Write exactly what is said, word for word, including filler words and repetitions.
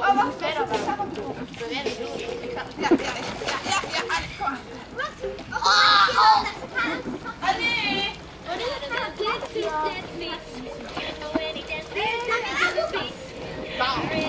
Oh, wacht, verder dan. We rennen door. Ik ga... Ja, ja, ja, ja, ja, ja, kom maar. Wat? Oh, oh. Allee. Dance, dance, dance, dance, dance, dance, dance, dance, dance, dance, dance, dance,